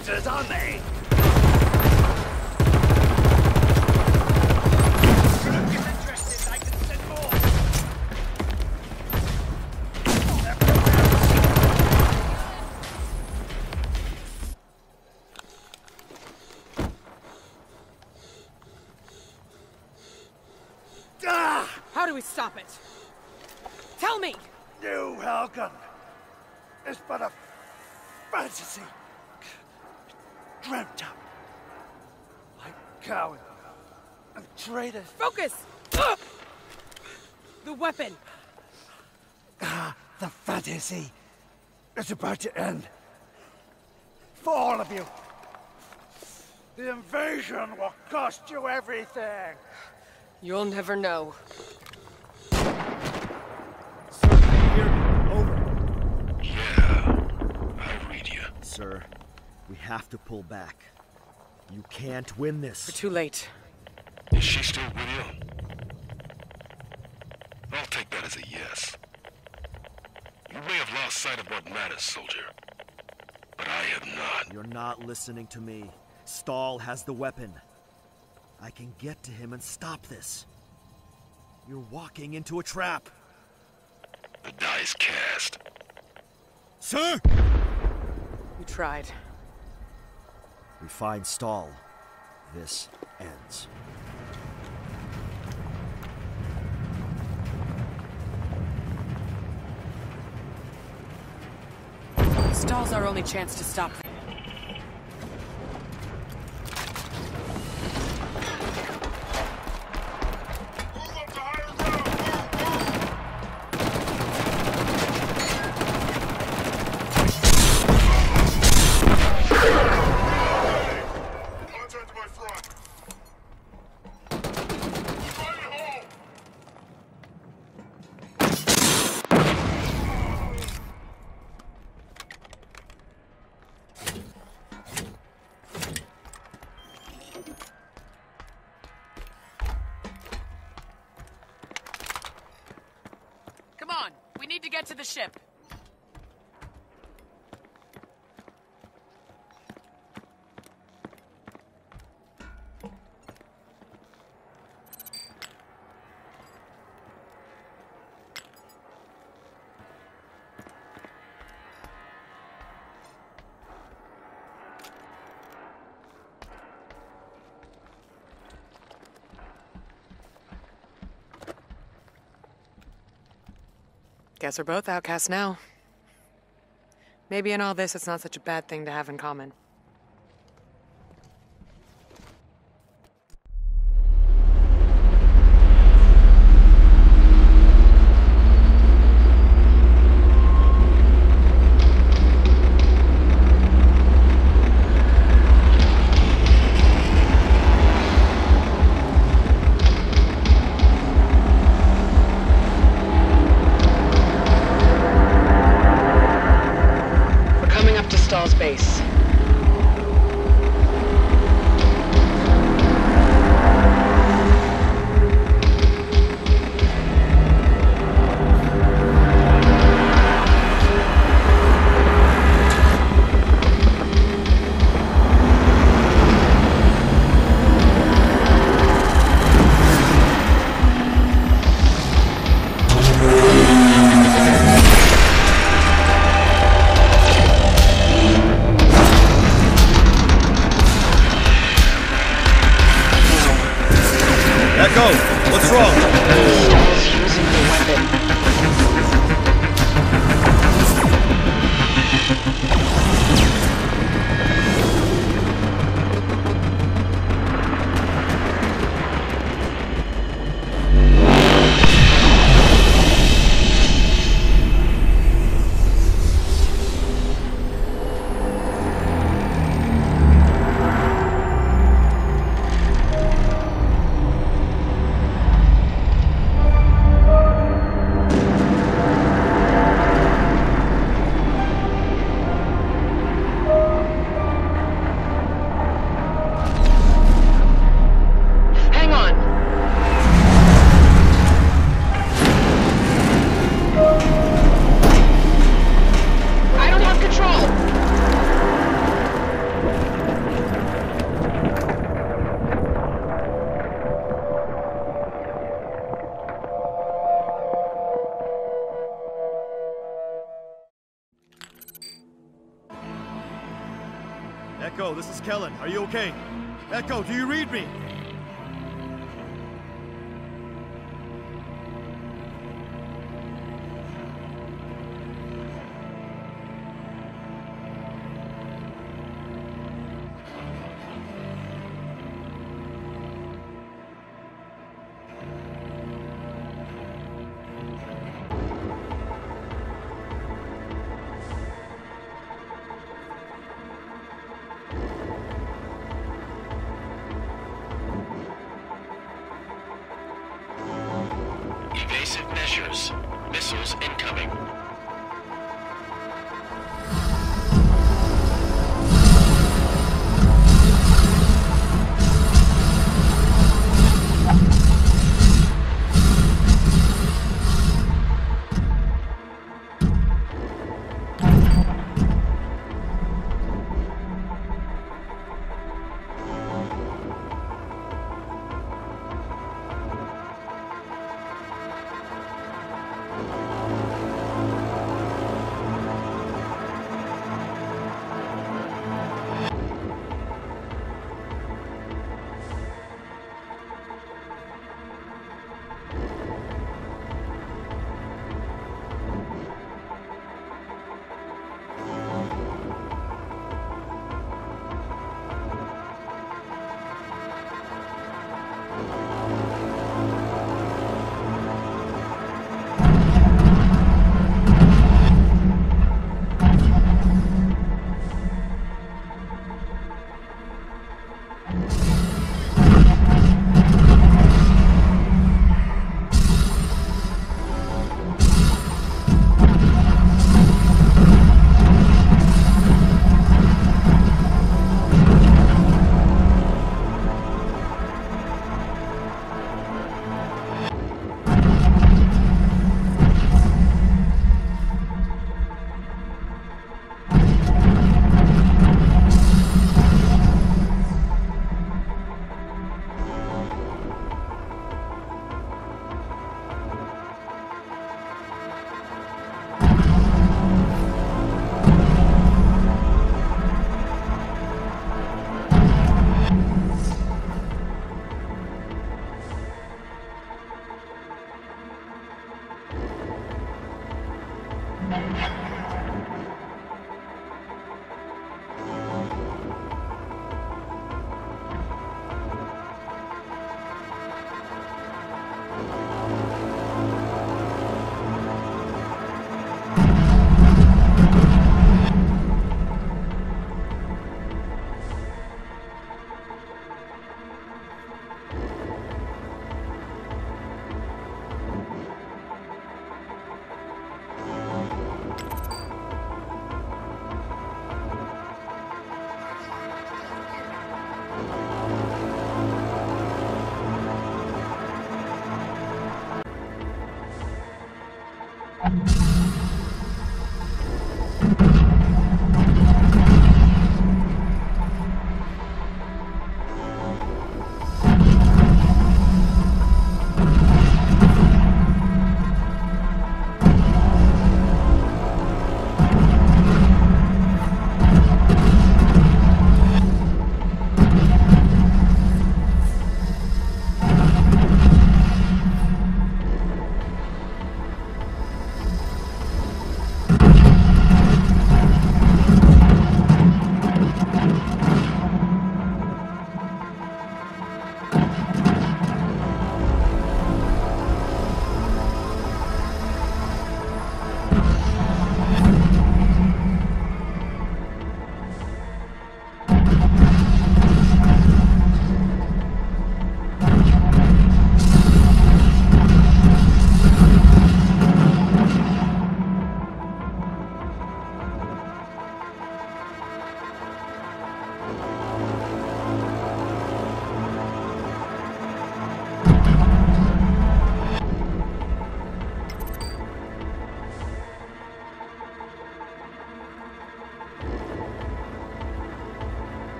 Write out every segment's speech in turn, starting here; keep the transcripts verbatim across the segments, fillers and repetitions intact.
traitors, aren't they? Interested, I can send more. Ah! How do we stop it? Tell me! You, Helgen, is but a fantasy. Dreamt up. Like coward and traitors. Focus! Ugh! The weapon! Ah, the fantasy is about to end. For all of you. The invasion will cost you everything. You'll never know. Yeah, I read you. Sir, we have to pull back. You can't win this. We're too late. Is she still with you? I'll take that as a yes. You may have lost sight of what matters, soldier. But I have not. You're not listening to me. Stahl has the weapon. I can get to him and stop this. You're walking into a trap. The die's cast. Sir! You tried. We find Stahl. This ends. Stahl's our only chance to stop them. We need to get to the ship. Guess we're both outcasts now. Maybe in all this, it's not such a bad thing to have in common. Stahl's base. Echo, what's wrong? Stahl's using the weapon. Echo, this is Kellen. Are you okay? Echo, do you read me? Evasive measures. Missiles incoming.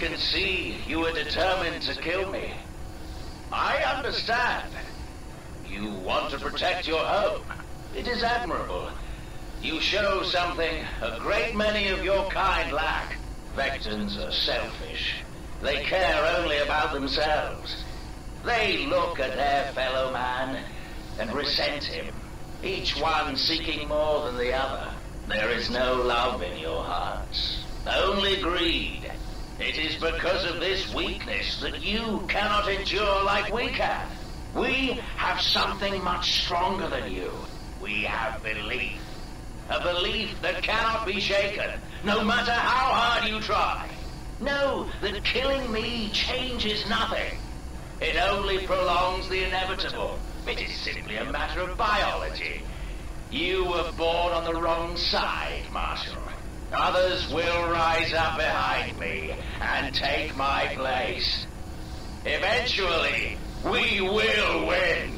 can see you are determined to kill me. I understand. You want to protect your home. It is admirable. You show something a great many of your kind lack. Vectans are selfish. They care only about themselves. They look at their fellow man and resent him, each one seeking more than the other. There is no love in your hearts, only greed. It is because of this weakness that you cannot endure like we can. We have something much stronger than you. We have belief. A belief that cannot be shaken, no matter how hard you try. Know that killing me changes nothing. It only prolongs the inevitable. It is simply a matter of biology. You were born on the wrong side, Marshal. Others will rise up behind me and take my place. Eventually, we will win.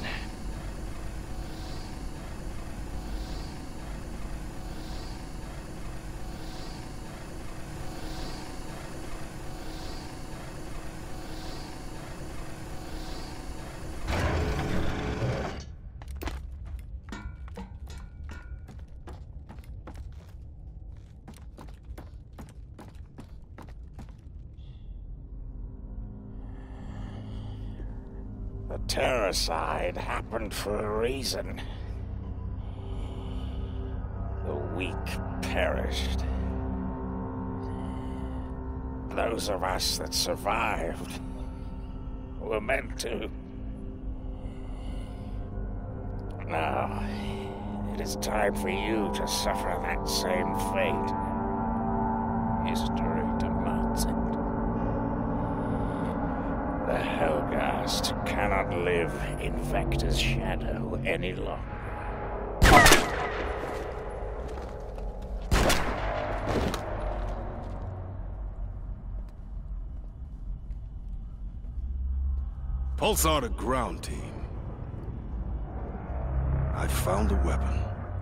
The Terracide happened for a reason. The weak perished. Those of us that survived were meant to. Now, it is time for you to suffer that same fate. History demands it. The Helghast cannot live in Vector's shadow any longer. Pulsar to ground team. I found a weapon.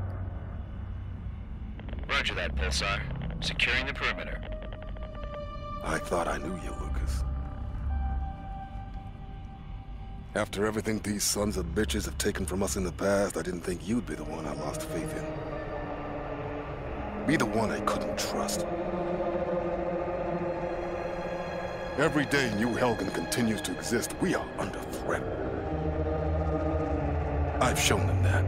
Roger that, Pulsar. Securing the perimeter. I thought I knew you, Lucas. After everything these sons of bitches have taken from us in the past, I didn't think you'd be the one I lost faith in. Be the one I couldn't trust. Every day New Helghan continues to exist, we are under threat. I've shown them that.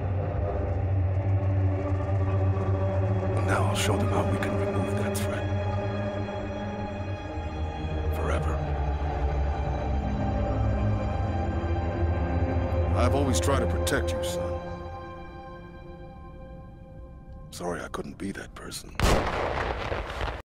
And now I'll show them how we can remove that threat. Forever. I've always tried to protect you, son. Sorry I couldn't be that person.